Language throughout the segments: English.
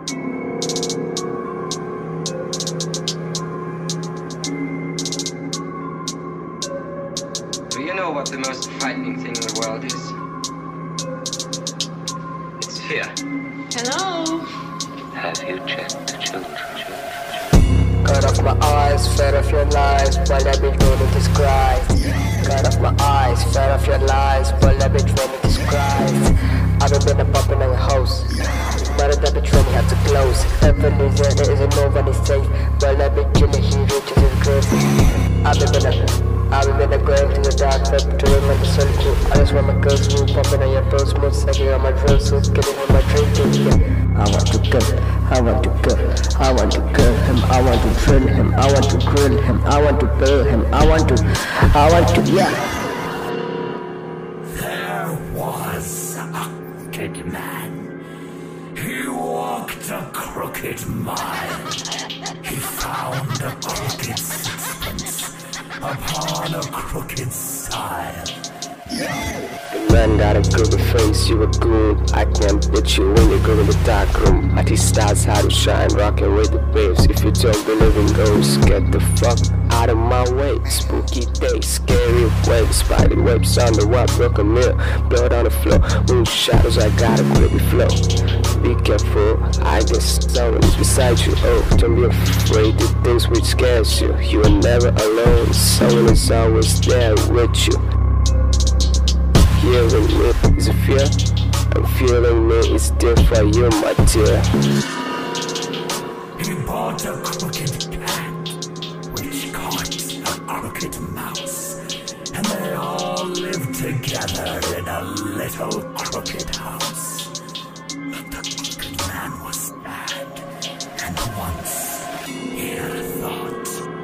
Do you know what the most frightening thing in the world is? It's fear. Hello? Have you checked the children? Cut off my eyes, fed off your lies, but let me try to describe. Cut off my eyes, fed off your lies, but let me try to describe. I've been a puppet on your house, but that bitch really had to close. Every loser, there isn't nobody safe, but let me chill it, he reaches his grave. I've been a grave to the dark web to remember the soul cool. I just want my girls who popping on your bro, smooth sucking on my drill suit, getting on my train to yeah. I want to kill, I want to kill, I want to kill him, I want to drill him, I want to grill him, I want to build him, I want to, yeah. There was a crooked man. He walked a crooked mile. He found a crooked sixpence upon a crooked stile. The man got a good face, you a goon. I can't bitch you when you go in the dark room. At his stars how to shine, rocking with the babes. If you don't believe in ghosts, get the fuck out of my way. Spooky day, scary waves, spider webs on the wall, broken mirror, blood on the floor, moon shadows, I gotta quickly flow. Be careful, I guess someone is beside you. Oh, don't be afraid of things which scares you. You are never alone, someone is always there with you. Hearing me is a fear, and feeling me is dear for you, my dear. He bought a crooked cat, which caught a crooked mouse, and they all lived together in a little crooked house. But the crooked man was sad, and once he had a thought.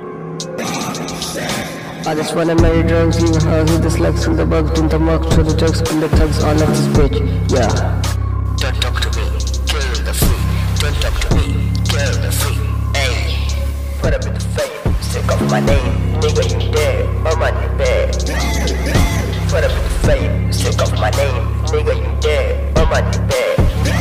I just wanna marry drugs, you her, who dislikes in the bugs, in the muck, to the drugs, and the thugs, all of this bitch, yeah. Don't talk to me, kill the free. Don't talk to me, kill the free. Ayy, put up in the fame, sick of my name, nigga you dead, or money bad. Put up in the fame, sick of my name, nigga you dead, or money bad.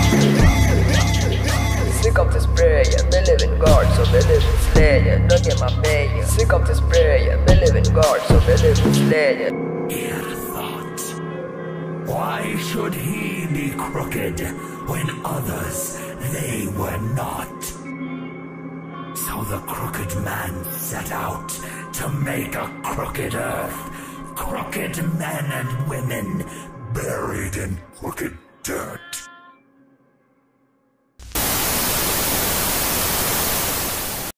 Sick of this prayer, believe in God, so believe in Slayer. Don't get my pay. Sick of this prayer, believe in God, so believe in Slayer. He had a thought. Why should he be crooked when others, they were not? So the crooked man set out to make a crooked earth. Crooked men and women buried in crooked dirt.